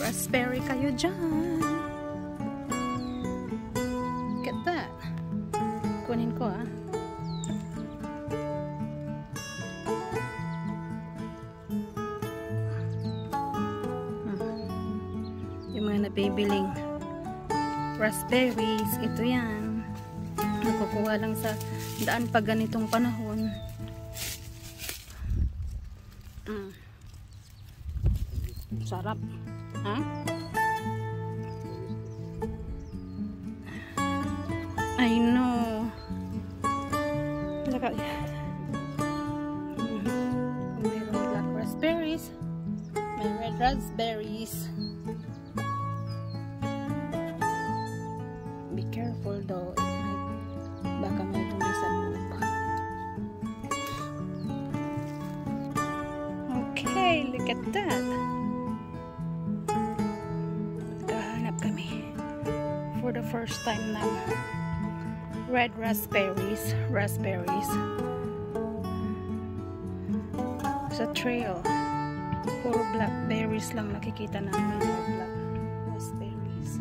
Raspberry kayo dyan. Look at that. Kunin ko ah. Yung mga nabibiling raspberries, ito yan. Nakukuha lang sa daan pag ganitong panahon. Sarap. Ha? I know. Look at that. Mayroong black raspberries. May red raspberries. Be careful though. It might, baka may tumi sa loob. Okay, look at that. For the first time na red raspberries sa trail. Puro blackberries lang nakikita namin, black raspberries.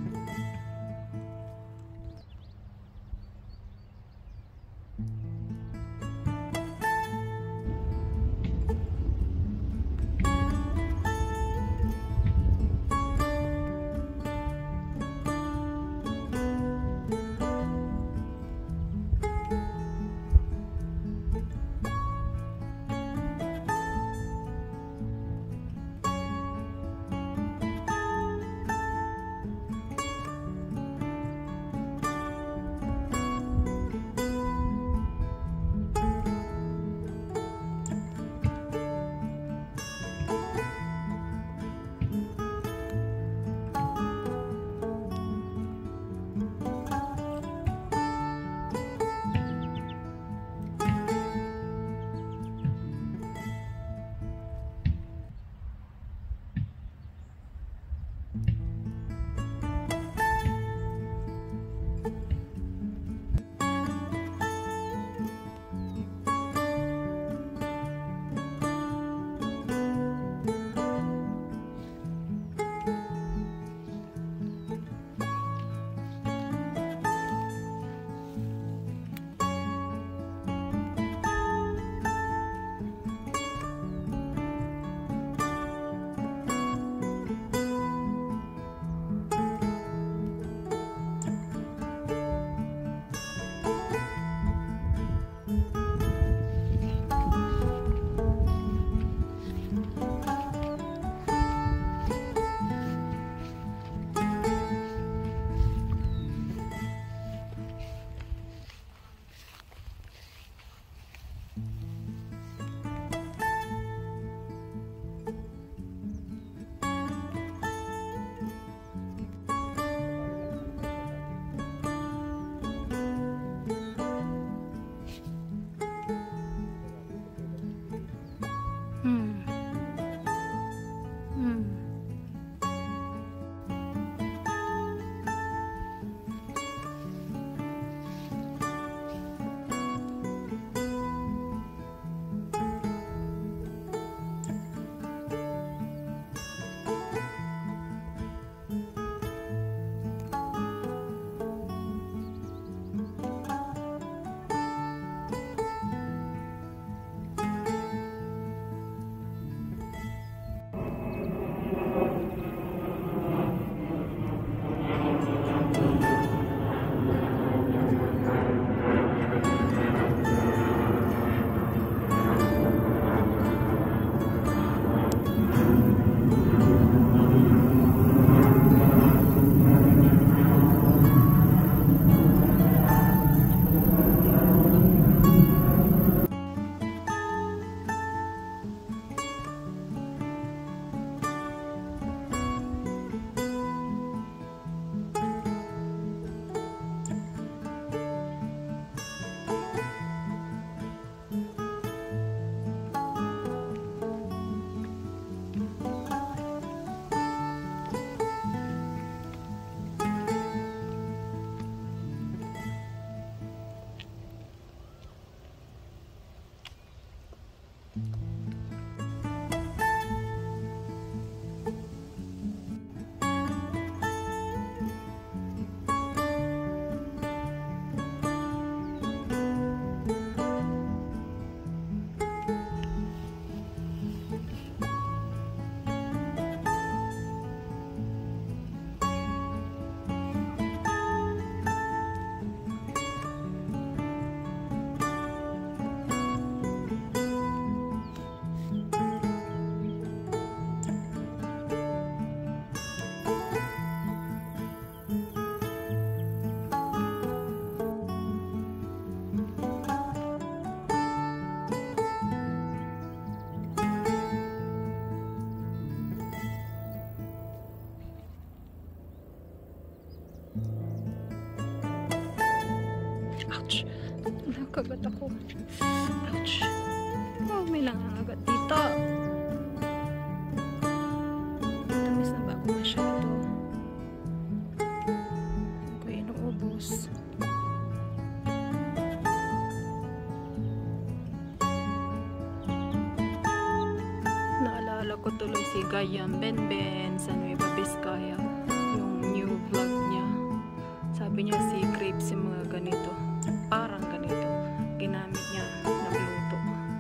kagat ako. Ouch. Oh, may nangangagat dito. Tamis na ba ako masyado? Ako inuubos. Naalala ko tuloy si Gayam Benben sa Nueva Vizcaya. Yung new vlog niya. Sabi niya si grapes yung mga ganito. Parang ganito. Ginamit niya nagluto.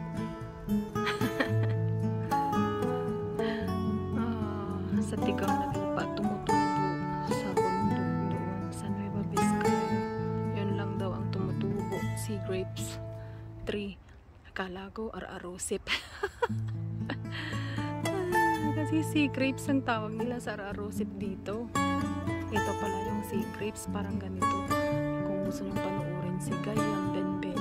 Sa tigang na lupa tumutubo sa bundok doon sa Nueva Vizcaya. Yun lang daw ang tumutubo. Si grapes tree. Akala ko ar-arosip. Kasi sea grapes ang tawag nila sa ararosip dito. Ito pala yung sea grapes, parang ganito. Kung gusto nyo panoorin si Gayam Benben.